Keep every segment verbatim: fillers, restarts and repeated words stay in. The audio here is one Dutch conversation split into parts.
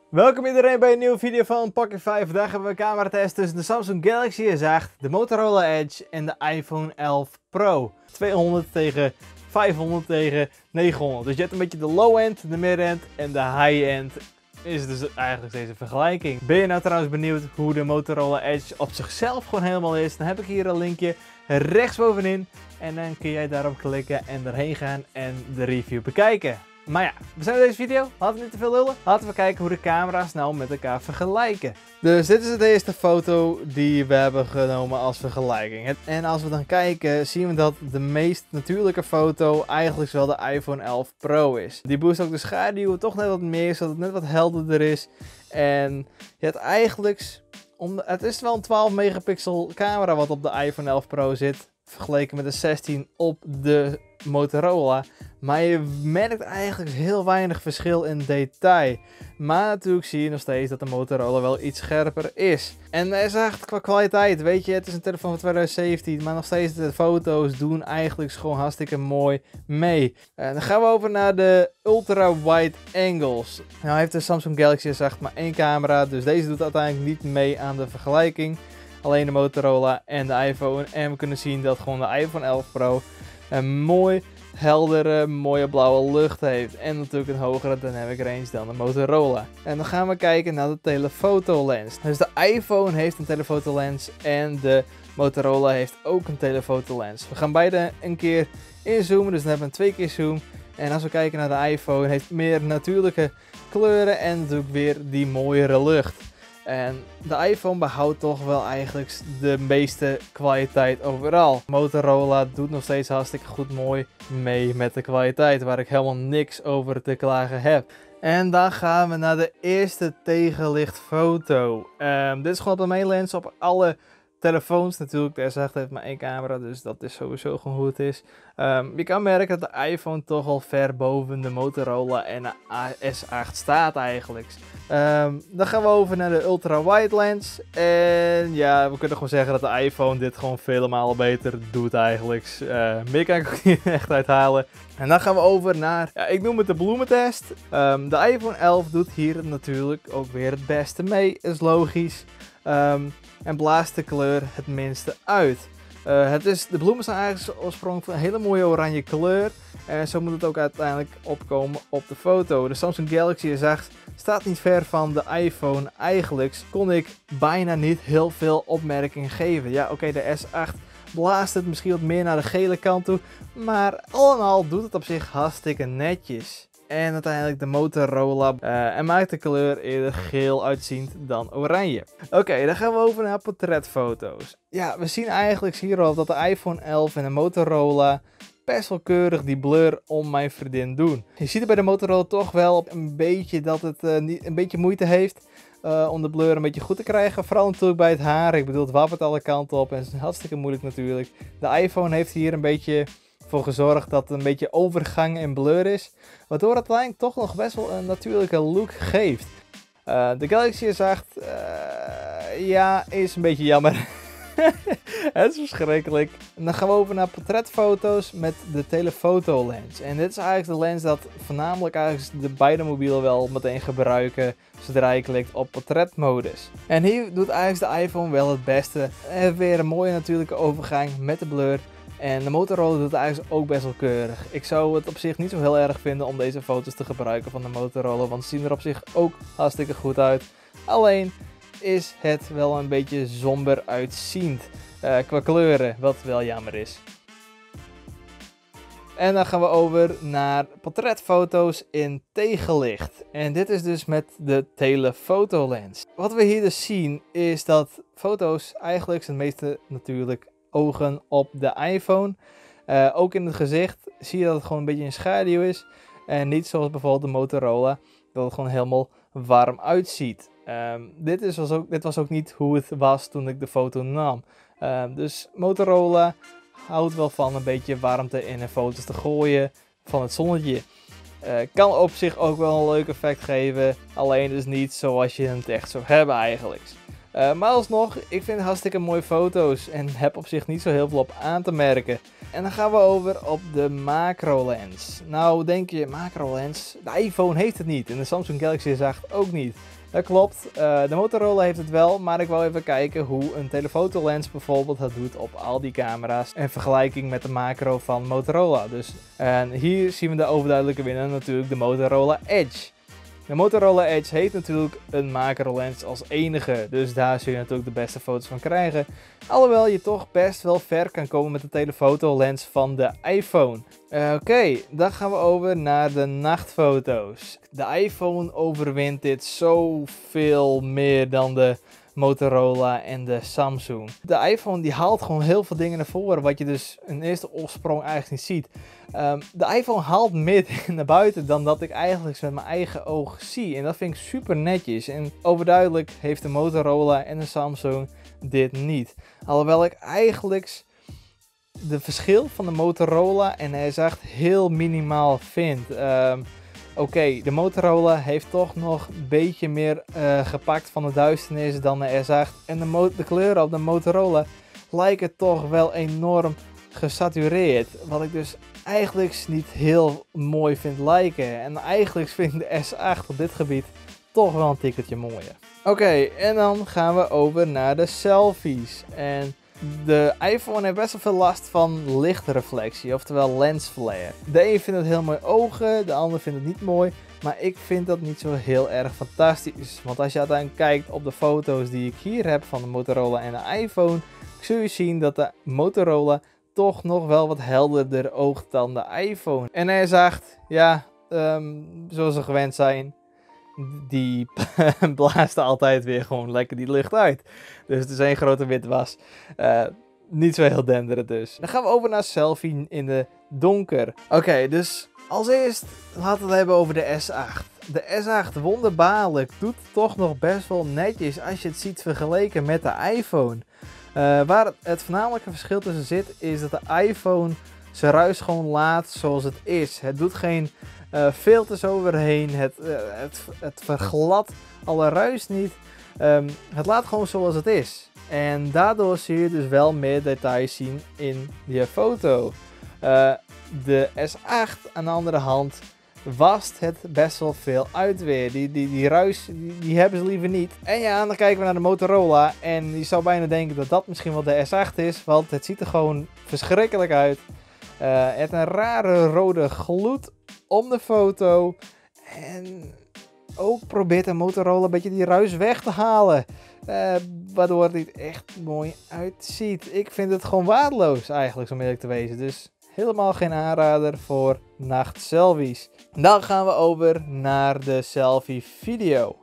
Welkom iedereen bij een nieuwe video van Pocket vijf. Vandaag hebben we een cameratest tussen de Samsung Galaxy S acht, de Motorola Edge en de iPhone elf Pro. tweehonderd tegen vijfhonderd tegen negenhonderd. Dus je hebt een beetje de low-end, de mid-end en de high-end. Is dus eigenlijk deze vergelijking. Ben je nou trouwens benieuwd hoe de Motorola Edge op zichzelf gewoon helemaal is? Dan heb ik hier een linkje rechtsbovenin. En dan kun jij daarop klikken en erheen gaan en de review bekijken. Maar ja, we zijn bij deze video. Laten we niet te veel lullen. Laten we kijken hoe de camera's nou met elkaar vergelijken. Dus dit is de eerste foto die we hebben genomen als vergelijking. En als we dan kijken, zien we dat de meest natuurlijke foto eigenlijk wel de iPhone elf Pro is. Die boost ook de schaduw toch net wat meer, zodat het net wat helderder is. En je hebt eigenlijk, om de, het is wel een twaalf megapixel camera wat op de iPhone elf Pro zit. Vergeleken met de zestien op de Motorola. Maar je merkt eigenlijk heel weinig verschil in detail. Maar natuurlijk zie je nog steeds dat de Motorola wel iets scherper is. En er is echt qua kwaliteit, weet je, het is een telefoon van twintig zeventien. Maar nog steeds de foto's doen eigenlijk gewoon hartstikke mooi mee. En dan gaan we over naar de ultra wide angles. Nou heeft de Samsung Galaxy S acht maar één camera. Dus deze doet uiteindelijk niet mee aan de vergelijking. Alleen de Motorola en de iPhone. En we kunnen zien dat gewoon de iPhone elf Pro een mooi heldere, mooie blauwe lucht heeft. En natuurlijk een hogere dynamic range dan de Motorola. En dan gaan we kijken naar de telephoto lens. Dus de iPhone heeft een telephoto lens en de Motorola heeft ook een telephoto lens. We gaan beide een keer inzoomen, dus dan hebben we twee keer zoom. En als we kijken naar de iPhone, heeft meer natuurlijke kleuren en natuurlijk weer die mooiere lucht. En de iPhone behoudt toch wel eigenlijk de meeste kwaliteit overal. Motorola doet nog steeds hartstikke goed mooi mee met de kwaliteit, waar ik helemaal niks over te klagen heb. En dan gaan we naar de eerste tegenlichtfoto. Um, dit is gewoon op de main lens op alle telefoons natuurlijk. De S acht heeft maar één camera, dus dat is sowieso gewoon hoe het is. Um, je kan merken dat de iPhone toch al ver boven de Motorola en de S acht staat eigenlijk. Um, dan gaan we over naar de ultra wide lens. En ja, we kunnen gewoon zeggen dat de iPhone dit gewoon vele malen beter doet eigenlijk. Uh, meer kan ik ook niet echt uithalen. En dan gaan we over naar, ja, ik noem het de bloementest. Um, de iPhone elf doet hier natuurlijk ook weer het beste mee, is logisch. Um, en blaast de kleur het minste uit. Uh, het is, de bloemen zijn eigenlijk oorspronkelijk een hele mooie oranje kleur. En zo moet het ook uiteindelijk opkomen op de foto. De Samsung Galaxy S acht staat niet ver van de iPhone. Eigenlijk kon ik bijna niet heel veel opmerkingen geven. Ja, oké, okay, de S acht blaast het misschien wat meer naar de gele kant toe. Maar al in al doet het op zich hartstikke netjes. En uiteindelijk de Motorola uh, en maakt de kleur eerder geel uitziend dan oranje. Oké, okay, dan gaan we over naar portretfoto's. Ja, we zien eigenlijk hierop dat de iPhone elf en de Motorola best wel keurig die blur om mijn vriendin doen. Je ziet er bij de Motorola toch wel een beetje dat het uh, niet, een beetje moeite heeft uh, om de blur een beetje goed te krijgen. Vooral natuurlijk bij het haar. Ik bedoel, het wappert alle kanten op en het is hartstikke moeilijk natuurlijk. De iPhone heeft hier een beetje voor gezorgd dat het een beetje overgang en blur is. Waardoor het uiteindelijk toch nog best wel een natuurlijke look geeft. Uh, de Galaxy S acht, uh, ja, is een beetje jammer. Het is verschrikkelijk. En dan gaan we over naar portretfoto's met de telephoto lens. En dit is eigenlijk de lens dat voornamelijk eigenlijk de beide mobielen wel meteen gebruiken zodra je klikt op portretmodus. En hier doet eigenlijk de iPhone wel het beste. Er weer een mooie natuurlijke overgang met de blur. En de Motorola doet het eigenlijk ook best wel keurig. Ik zou het op zich niet zo heel erg vinden om deze foto's te gebruiken van de Motorola, want ze zien er op zich ook hartstikke goed uit. Alleen is het wel een beetje somber uitziend uh, qua kleuren, wat wel jammer is. En dan gaan we over naar portretfoto's in tegenlicht. En dit is dus met de telephoto lens. Wat we hier dus zien is dat foto's eigenlijk zijn meeste natuurlijk ogen op de iPhone. Uh, ook in het gezicht zie je dat het gewoon een beetje in schaduw is. En niet zoals bijvoorbeeld de Motorola, dat het gewoon helemaal warm uitziet. Um, dit, is, was ook, dit was ook niet hoe het was toen ik de foto nam. Um, dus Motorola houdt wel van een beetje warmte in en foto's te gooien van het zonnetje. Uh, kan op zich ook wel een leuk effect geven, alleen dus niet zoals je het echt zou hebben eigenlijk. Uh, maar alsnog, ik vind hartstikke mooie foto's en heb op zich niet zo heel veel op aan te merken. En dan gaan we over op de macro lens. Nou denk je, macro lens, de iPhone heeft het niet en de Samsung Galaxy S acht ook niet. Dat klopt, uh, de Motorola heeft het wel, maar ik wil even kijken hoe een telephoto-lens bijvoorbeeld het doet op al die camera's. In vergelijking met de macro van Motorola. Dus en hier zien we de overduidelijke winnaar natuurlijk, de Motorola Edge. De Motorola Edge heeft natuurlijk een macro lens als enige, dus daar zul je natuurlijk de beste foto's van krijgen. Alhoewel je toch best wel ver kan komen met de telephoto lens van de iPhone. Uh, Oké, okay, dan gaan we over naar de nachtfoto's. De iPhone overwint dit zoveel meer dan de Motorola en de Samsung. De iPhone die haalt gewoon heel veel dingen naar voren, wat je dus in eerste oorsprong eigenlijk niet ziet. Um, de iPhone haalt meer naar buiten dan dat ik eigenlijk met mijn eigen oog zie. En dat vind ik super netjes. En overduidelijk heeft de Motorola en de Samsung dit niet. Alhoewel ik eigenlijk de verschil van de Motorola en hij is echt heel minimaal vind. Um, Oké, okay, de Motorola heeft toch nog een beetje meer uh, gepakt van de duisternis dan de S acht. En de, de kleuren op de Motorola lijken toch wel enorm gesatureerd. Wat ik dus eigenlijk niet heel mooi vind lijken. En eigenlijk vind ik de S acht op dit gebied toch wel een tikkeltje mooier. Oké, okay, en dan gaan we over naar de selfies. En de iPhone heeft best wel veel last van lichtreflectie, oftewel lens flare. De een vindt het heel mooi ogen, de ander vindt het niet mooi. Maar ik vind dat niet zo heel erg fantastisch. Want als je uiteindelijk kijkt op de foto's die ik hier heb van de Motorola en de iPhone, zul je zien dat de Motorola toch nog wel wat helderder oogt dan de iPhone. En hij zegt, ja, um, zoals we gewend zijn, die blaast altijd weer gewoon lekker die lucht uit. Dus het is één grote witwas. Uh, niet zo heel denderend dus. Dan gaan we over naar selfie in de donker. Oké, okay, dus als eerst laten we het hebben over de S acht. De S acht wonderbaarlijk doet toch nog best wel netjes als je het ziet vergeleken met de iPhone. Uh, waar het, het voornamelijke verschil tussen zit is dat de iPhone zijn ruis gewoon laat zoals het is. Het doet geen uh, filters overheen, het, uh, het, het vergladt alle ruis niet. Um, het laat gewoon zoals het is. En daardoor zie je dus wel meer details zien in je foto. Uh, de S acht aan de andere hand wast het best wel veel uit weer. Die, die, die ruis, die, die hebben ze liever niet. En ja, dan kijken we naar de Motorola. En je zou bijna denken dat dat misschien wel de S acht is. Want het ziet er gewoon verschrikkelijk uit. Uh, het heeft een rare rode gloed om de foto. En ook probeert de Motorola een beetje die ruis weg te halen. Uh, waardoor het niet echt mooi uitziet. Ik vind het gewoon waardeloos eigenlijk, om eerlijk te wezen. Dus helemaal geen aanrader voor nachtselfies. Dan gaan we over naar de selfie video.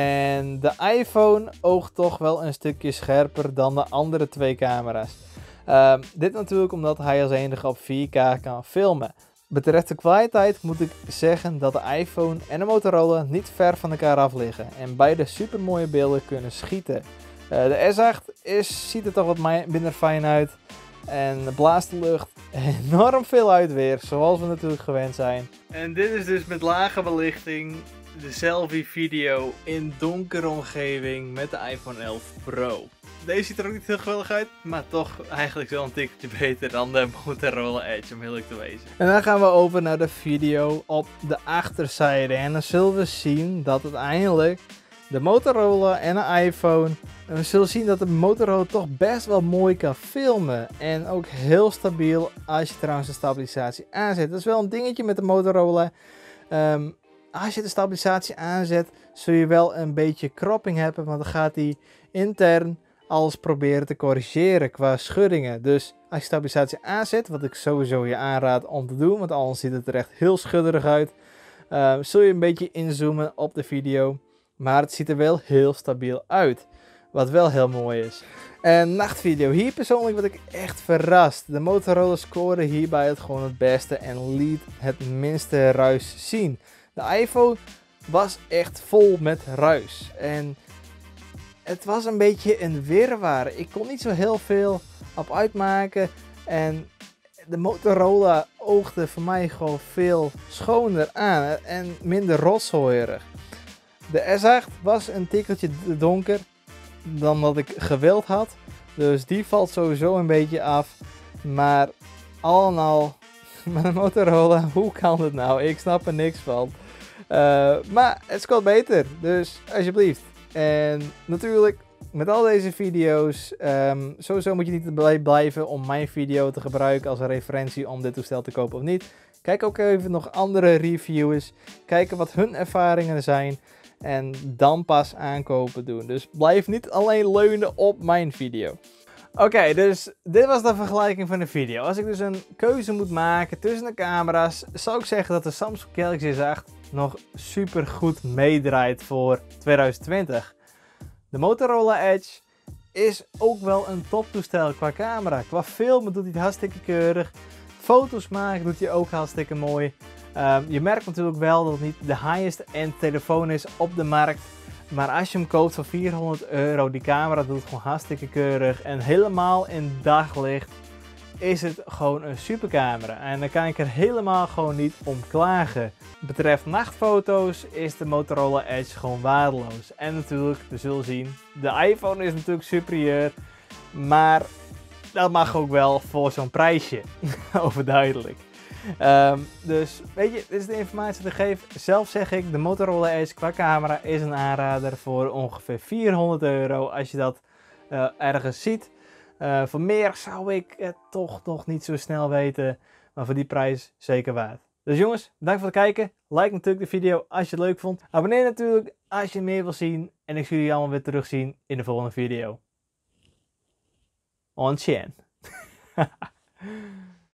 En de iPhone oogt toch wel een stukje scherper dan de andere twee camera's. Uh, dit natuurlijk omdat hij als enige op vier K kan filmen. Betreft de kwaliteit moet ik zeggen dat de iPhone en de Motorola niet ver van elkaar af liggen. En beide super mooie beelden kunnen schieten. Uh, de S acht is, ziet er toch wat minder fijn uit. En blaast de lucht enorm veel uit weer, zoals we natuurlijk gewend zijn. En dit is dus met lage belichting de selfie video in donkere omgeving met de iPhone elf Pro. Deze ziet er ook niet heel geweldig uit, maar toch eigenlijk wel een tikkeltje beter dan de Motorola Edge, om eerlijk te wezen. En dan gaan we over naar de video op de achterzijde. En dan zullen we zien dat uiteindelijk de Motorola en de iPhone, en we zullen zien dat de Motorola toch best wel mooi kan filmen. En ook heel stabiel als je trouwens de stabilisatie aanzet. Dat is wel een dingetje met de Motorola. Um, als je de stabilisatie aanzet, zul je wel een beetje cropping hebben, want dan gaat hij intern alles proberen te corrigeren qua schuddingen. Dus als je stabilisatie aanzet, wat ik sowieso je aanraad om te doen, want anders ziet het er echt heel schudderig uit, uh, zul je een beetje inzoomen op de video. Maar het ziet er wel heel stabiel uit. Wat wel heel mooi is. En nachtvideo. Hier persoonlijk word ik echt verrast. De Motorola scoorde hierbij het gewoon het beste en liet het minste ruis zien. De iPhone was echt vol met ruis. En het was een beetje een wirwar. Ik kon niet zo heel veel op uitmaken. En de Motorola oogde voor mij gewoon veel schoner aan. En minder rotzooierig. De S acht was een tikkeltje donker dan wat ik gewild had. Dus die valt sowieso een beetje af. Maar al en al, met een Motorola, hoe kan het nou? Ik snap er niks van. Uh, maar het scoort beter, dus alsjeblieft. En natuurlijk, met al deze video's, um, sowieso moet je niet blij blijven om mijn video te gebruiken als een referentie om dit toestel te kopen of niet. Kijk ook even nog andere reviewers, kijken wat hun ervaringen zijn en dan pas aankopen doen. Dus blijf niet alleen leunen op mijn video. Oké, okay, dus dit was de vergelijking van de video. Als ik dus een keuze moet maken tussen de camera's, zou ik zeggen dat de Samsung Galaxy S acht nog super goed meedraait voor twintig twintig. De Motorola Edge is ook wel een toptoestel qua camera. Qua filmen doet hij het hartstikke keurig. Foto's maken doet hij ook hartstikke mooi. Um, je merkt natuurlijk wel dat het niet de highest end telefoon is op de markt. Maar als je hem koopt voor vierhonderd euro, die camera doet het gewoon hartstikke keurig. En helemaal in daglicht is het gewoon een supercamera. En dan kan ik er helemaal gewoon niet om klagen. Wat betreft nachtfoto's is de Motorola Edge gewoon waardeloos. En natuurlijk, we zullen zien, de iPhone is natuurlijk superieur. Maar dat mag ook wel voor zo'n prijsje. Overduidelijk. Um, dus weet je, dit is de informatie die ik geef. Zelf zeg ik, de Motorola Edge qua camera is een aanrader voor ongeveer vierhonderd euro als je dat uh, ergens ziet. Uh, voor meer zou ik het toch nog niet zo snel weten, maar voor die prijs zeker waard. Dus jongens, bedankt voor het kijken. Like natuurlijk de video als je het leuk vond. Abonneer natuurlijk als je meer wil zien. En ik zie jullie allemaal weer terugzien in de volgende video. On Chan.